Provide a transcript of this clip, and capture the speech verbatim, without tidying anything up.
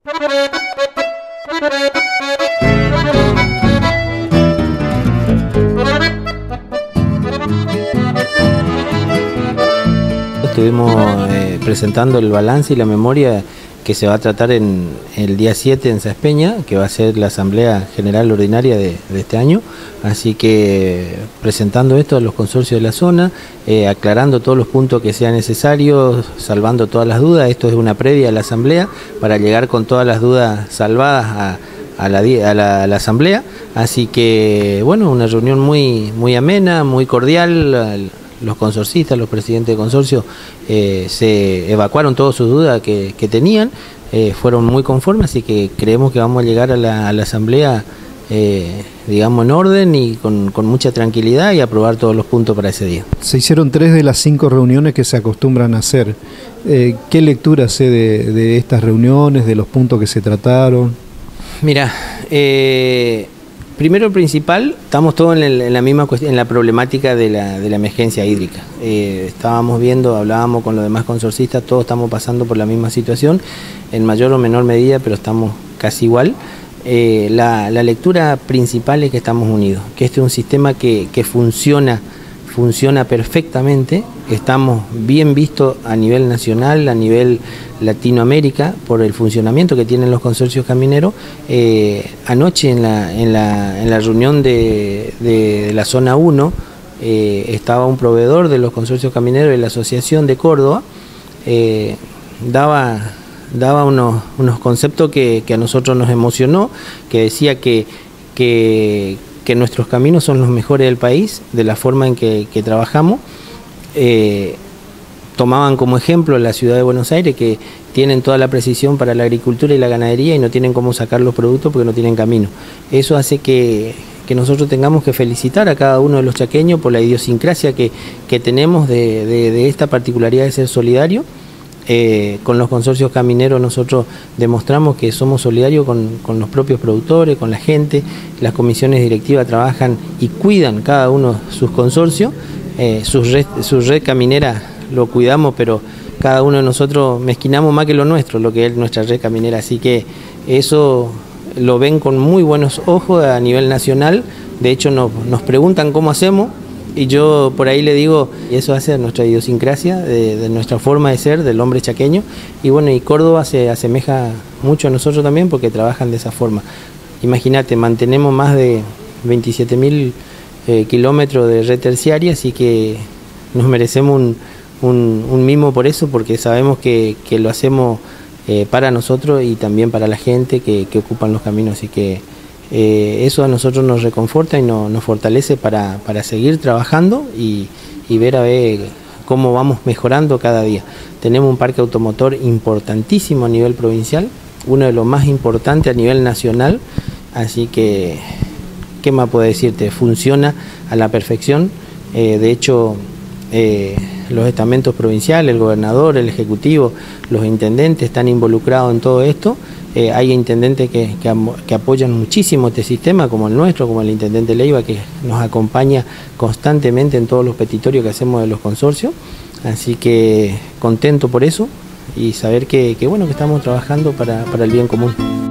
Estuvimos eh, presentando el balance y la memoria que se va a tratar en el día siete en Sáenz Peña, que va a ser la Asamblea General Ordinaria de, de este año. Así que presentando esto a los consorcios de la zona, eh, aclarando todos los puntos que sean necesarios, salvando todas las dudas. Esto es una previa a la Asamblea para llegar con todas las dudas salvadas a, a, la, a, la, a la Asamblea. Así que, bueno, una reunión muy, muy amena, muy cordial. Los consorcistas, los presidentes de consorcio eh, se evacuaron todas sus dudas que, que tenían, eh, fueron muy conformes, así que creemos que vamos a llegar a la, a la asamblea, eh, digamos, en orden y con, con mucha tranquilidad y aprobar todos los puntos para ese día. Se hicieron tres de las cinco reuniones que se acostumbran a hacer. Eh, ¿Qué lectura hace de, de estas reuniones, de los puntos que se trataron? Mira, eh, primero, principal, estamos todos en, el, en la misma cuestión, en la problemática de la, de la emergencia hídrica. Eh, estábamos viendo, hablábamos con los demás consorcistas, todos estamos pasando por la misma situación, en mayor o menor medida, pero estamos casi igual. Eh, la, la lectura principal es que estamos unidos, que este es un sistema que, que funciona, funciona perfectamente. Estamos bien vistos a nivel nacional, a nivel Latinoamérica, por el funcionamiento que tienen los consorcios camineros. Eh, anoche en la, en la, en la reunión de, de, de la zona uno eh, estaba un proveedor de los consorcios camineros de la Asociación de Córdoba, eh, daba, daba unos, unos conceptos que, que a nosotros nos emocionó, que decía que, que, que nuestros caminos son los mejores del país, de la forma en que, que trabajamos. Eh, tomaban como ejemplo la ciudad de Buenos Aires, que tienen toda la precisión para la agricultura y la ganadería y no tienen cómo sacar los productos porque no tienen camino. Eso hace que, que nosotros tengamos que felicitar a cada uno de los chaqueños por la idiosincrasia que, que tenemos de, de, de esta particularidad de ser solidario. Eh, con los consorcios camineros nosotros demostramos que somos solidarios con, con los propios productores, con la gente. Las comisiones directivas trabajan y cuidan cada uno sus consorcios. Eh, su, red, su red caminera lo cuidamos, pero cada uno de nosotros mezquinamos más que lo nuestro, lo que es nuestra red caminera. Así que eso lo ven con muy buenos ojos a nivel nacional. De hecho nos, nos preguntan cómo hacemos y yo por ahí le digo, y eso hace nuestra idiosincrasia, de, de nuestra forma de ser, del hombre chaqueño. Y bueno, y Córdoba se asemeja mucho a nosotros también porque trabajan de esa forma. Imagínate, mantenemos más de veintisiete mil Eh, kilómetros de red terciaria, así que nos merecemos un, un, un mimo por eso, porque sabemos que, que lo hacemos eh, para nosotros y también para la gente que, que ocupan los caminos, así que eh, eso a nosotros nos reconforta y no, nos fortalece para, para seguir trabajando y, y ver a ver cómo vamos mejorando cada día. Tenemos un parque automotor importantísimo a nivel provincial, uno de los más importantes a nivel nacional, así que ¿qué más puedo decirte? Funciona a la perfección. Eh, de hecho, eh, los estamentos provinciales, el gobernador, el ejecutivo, los intendentes están involucrados en todo esto. Eh, hay intendentes que, que, que apoyan muchísimo este sistema, como el nuestro, como el intendente Leiva, que nos acompaña constantemente en todos los petitorios que hacemos de los consorcios. Así que contento por eso y saber que, que, bueno, que estamos trabajando para, para el bien común.